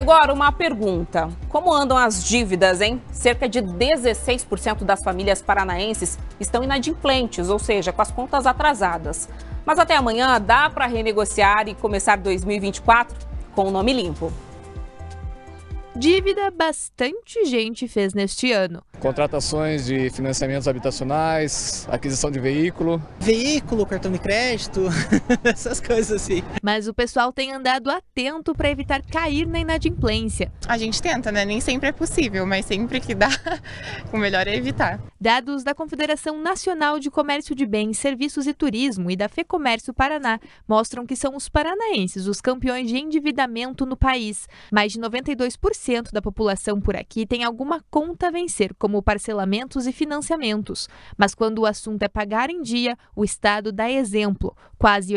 agora uma pergunta. Como andam as dívidas, hein? Cerca de 16% das famílias paranaenses estão inadimplentes, ou seja, com as contas atrasadas. Mas até amanhã dá para renegociar e começar 2024 com o nome limpo. Dívida bastante gente fez neste ano. Contratações de financiamentos habitacionais, aquisição de veículo. Veículo, cartão de crédito, essas coisas assim. Mas o pessoal tem andado atento para evitar cair na inadimplência. A gente tenta, né? Nem sempre é possível, mas sempre que dá, o melhor é evitar. Dados da Confederação Nacional de Comércio de Bens, Serviços e Turismo e da FEComércio Paraná mostram que são os paranaenses os campeões de endividamento no país. Mais de 92% da população por aqui tem alguma conta a vencer, como parcelamentos e financiamentos. Mas quando o assunto é pagar em dia, o Estado dá exemplo. Quase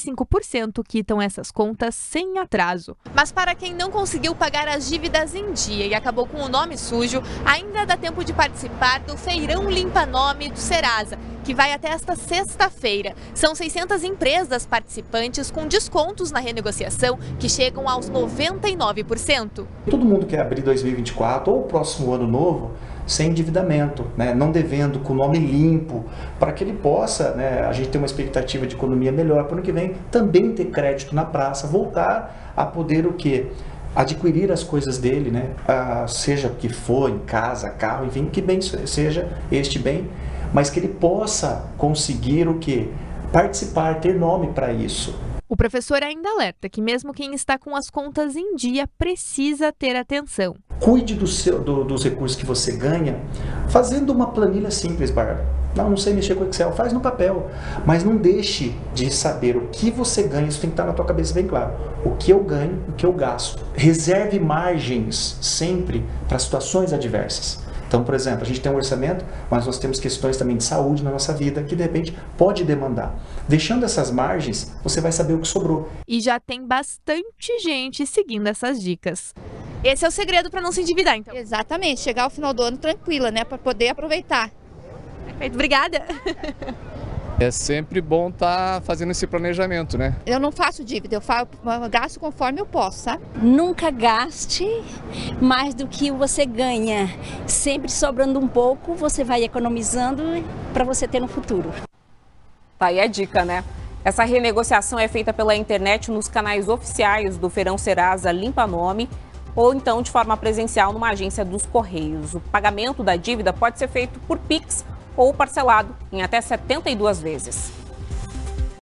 85% quitam essas contas sem atraso. Mas para quem não conseguiu pagar as dívidas em dia e acabou com o nome sujo, ainda dá tempo de participar do Feirão Limpa Nome do Serasa, que vai até esta sexta-feira. São 600 empresas participantes com descontos na renegociação que chegam aos 99%. Todo mundo quer abrir 2024 ou o próximo ano novo sem endividamento, né? Não devendo, com o nome limpo, para que ele possa, né, a gente ter uma expectativa de economia melhor para o ano que vem, também ter crédito na praça, voltar a poder o quê? Adquirir as coisas dele, né? Seja o que for, em casa, carro, enfim, que bem seja este bem, mas que ele possa conseguir o quê? Participar, ter nome para isso. O professor ainda alerta que mesmo quem está com as contas em dia precisa ter atenção. Cuide dos recursos que você ganha fazendo uma planilha simples, Bárbara. Não sei mexer com Excel, faz no papel. Mas não deixe de saber o que você ganha, isso tem que estar na tua cabeça bem claro. O que eu ganho, o que eu gasto. Reserve margens sempre para situações adversas. Então, por exemplo, a gente tem um orçamento, mas nós temos questões também de saúde na nossa vida que de repente pode demandar. Deixando essas margens, você vai saber o que sobrou. E já tem bastante gente seguindo essas dicas. Esse é o segredo para não se endividar, então. Exatamente, chegar ao final do ano tranquila, né, para poder aproveitar. Perfeito, obrigada. É sempre bom estar fazendo esse planejamento, né? Eu não faço dívida, eu gasto conforme eu posso, sabe? Nunca gaste mais do que você ganha. Sempre sobrando um pouco, você vai economizando para você ter no futuro. Tá aí a dica, né? Essa renegociação é feita pela internet nos canais oficiais do Feirão Serasa Limpa Nome ou então de forma presencial numa agência dos Correios. O pagamento da dívida pode ser feito por Pix ou parcelado em até 72 vezes.